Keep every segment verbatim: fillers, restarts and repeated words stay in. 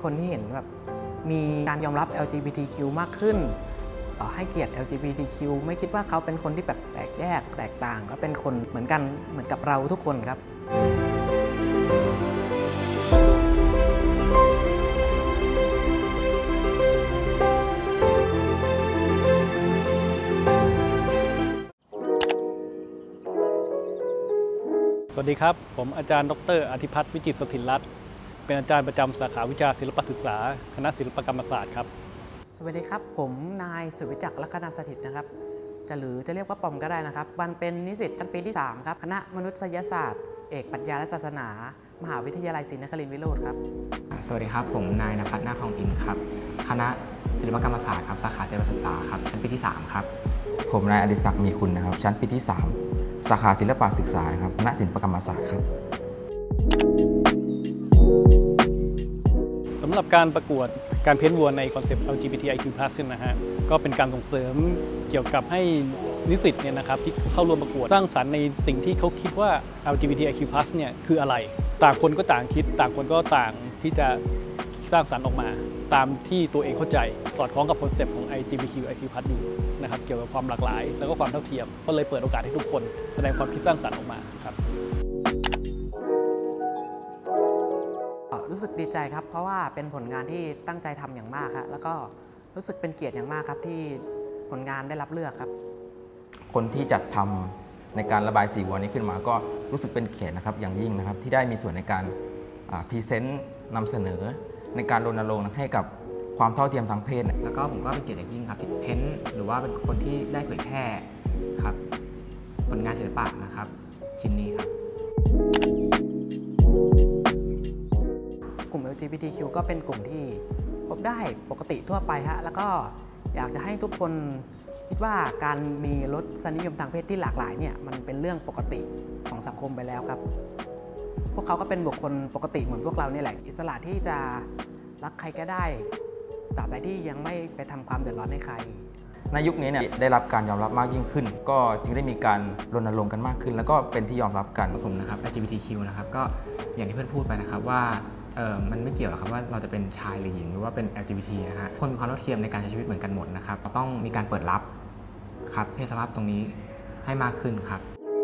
คนที่เห็นแบบมีการยอมรับ แอล จี บี ที คิว มากขึ้นให้เกียรติ แอล จี บี ที คิว ไม่คิดว่าเขาเป็นคนที่แบบแปลกแยกแตกต่างก็เป็นคนเหมือนกันเหมือนกับเราทุกคนครับสวัสดีครับผมอาจารย์ดรอธิพัฒน์วิจิตรสถิรรัตน์เป็นอาจารย์ประจำสาขาวิชาศิลปศึกษาคณะศิลปกรรมศาสตร์ครับสวัสดีครับผมนายสุวิจักรลัคนาสถิตนะครับจะหรือจะเรียกว่าปอมก็ได้นะครับวันเป็นนิสิตชั้นปีที่สามครับคณะมนุษยศาสตร์เอกปรัชญาและศาสนามหาวิทยาลัยศรีนครินทร์วิโรจน์ครับสวัสดีครับผมนายณภัทร นาคทองอินครับคณะศิลปกรรมศาสตร์ครับสาขาศิลปศึกษาครับชั้นปีที่สามครับผมนายอดิศักดิ์มีคุณนะครับชั้นปีที่สามสาขาศิลปศึกษาครับคณะศิลปกรรมศาสตร์ครับสำหรับการประกวดการเพ้นท์วัวในคอนเซปต์ แอล จี บี ที ไอ คิว พลัส นะฮะก็เป็นการส่งเสริมเกี่ยวกับให้นิสิตเนี่ยนะครับที่เข้าร่วมประกวดสร้างสรรค์ในสิ่งที่เขาคิดว่า แอล จี บี ที ไอ คิว พลัส เนี่ยคืออะไรต่างคนก็ต่างคิดต่างคนก็ต่างที่จะสร้างสรรค์ออกมาตามที่ตัวเองเข้าใจสอดคล้องกับคอนเซปต์ของ แอล จี บี ที ไอ คิว พลัส อยู่นะครับเกี่ยวกับความหลากหลายแล้วก็ความเท่าเทียมก็เลยเปิดโอกาสให้ทุกคนแสดงความคิดสร้างสรรค์ออกมาครับรู้สึกดีใจครับเพราะว่าเป็นผลงานที่ตั้งใจทำอย่างมากครับแล้วก็รู้สึกเป็นเกียรติอย่างมากครับที่ผลงานได้รับเลือกครับคนที่จัดทำในการระบายสีวัวนี้ขึ้นมาก็รู้สึกเป็นเกียรตินะครับอย่างยิ่งนะครับที่ได้มีส่วนในการพรีเซนต์นำเสนอในการรณรงค์ให้กับความเท่าเทียมทางเพศแล้วก็ผมก็เป็นเกียรติอย่างยิ่งครับที่เพ้นท์หรือว่าเป็นคนที่ได้เผยแพร่ครับผลงานศิลปะนะครับชิ้นนี้ครับกลุ่ม แอล จี บี ที คิว ก็เป็นกลุ่มที่พบได้ปกติทั่วไปฮะแล้วก็อยากจะให้ทุกคนคิดว่าการมีรสนิยมทางเพศที่หลากหลายเนี่ยมันเป็นเรื่องปกติของสังคมไปแล้วครับพวกเขาก็เป็นบุคคลปกติเหมือนพวกเราเนี่ยแหละอิสระที่จะรักใครก็ได้ตราบใดที่ยังไม่ไปทำความเดือดร้อนให้ใครในยุคนี้เนี่ยได้รับการยอมรับมากยิ่งขึ้นก็จึงได้มีการรณรงค์กันมากขึ้นแล้วก็เป็นที่ยอมรับกันผมนะครับ แอล จี บี ที คิว นะครับก็อย่างที่เพื่อนพูดไปนะครับว่าเออมันไม่เกี่ยวหรอกครับว่าเราจะเป็นชายหรือหญิงหรือว่าเป็น แอล จี บี ที นะฮะคนมีความเท่าเทียมในการใช้ชีวิตเหมือนกันหมดนะครับต้องมีการเปิดรับครับเพศสภาพตรงนี้ให้มากขึ้นครับ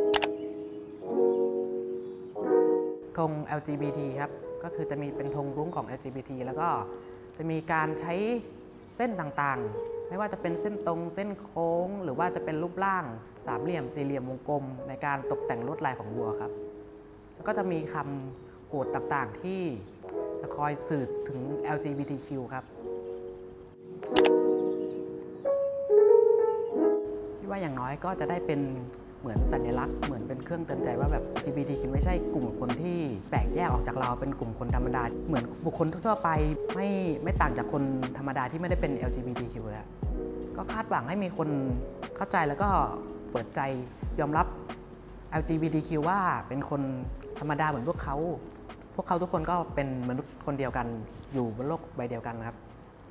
ธง แอล จี บี ที ครับก็คือจะมีเป็นธงรุ้งของ แอล จี บี ที แล้วก็จะมีการใช้เส้นต่างๆไม่ว่าจะเป็นเส้นตรงเส้นโค้งหรือว่าจะเป็นรูปร่างสามเหลี่ยมสี่เหลี่ยมวงกลมในการตกแต่งลวดลายของวัวครับแล้วก็จะมีคำโหวตต่างๆที่จะคอยสื่อถึง แอล จี บี ที คิว ครับคิดว่าอย่างน้อยก็จะได้เป็นเหมือนสัญลักษณ์เหมือนเป็นเครื่องเตือนใจว่าแบบ แอล จี บี ที คิว ไม่ใช่กลุ่มคนที่แปลกแยกออกจากเราเป็นกลุ่มคนธรรมดาเหมือนบุคคลทั่วไปไม่ไม่ต่างจากคนธรรมดาที่ไม่ได้เป็น แอล จี บี ที คิว แล้วก็คาดหวังให้มีคนเข้าใจแล้วก็เปิดใจยอมรับ แอล จี บี ที คิว ว่าเป็นคนธรรมดาเหมือนพวกเขาพวกเขาทุกคนก็เป็นมนุษย์คนเดียวกันอยู่บนโลกใบเดียวกันครับ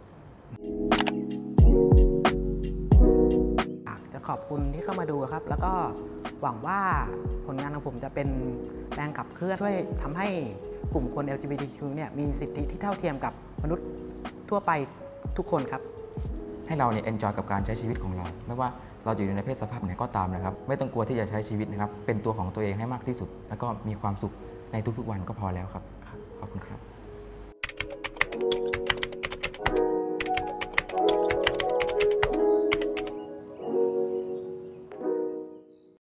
อยากจะขอบคุณที่เข้ามาดูครับแล้วก็หวังว่าผลงานของผมจะเป็นแรงขับเคลื่อนช่วยทำให้กลุ่มคน แอล จี บี ที คิว เนี่ยมีสิทธิที่เท่าเทียมกับมนุษย์ทั่วไปทุกคนครับให้เราเนี่ยเอนจอยกับการใช้ชีวิตของเราไม่ว่าเราอยู่ในเพศสภาพไหนก็ตามนะครับไม่ต้องกลัวที่จะใช้ชีวิตนะครับเป็นตัวของตัวเองให้มากที่สุดแล้วก็มีความสุขในทุกๆวันก็พอแล้วครับขอบคุณครับ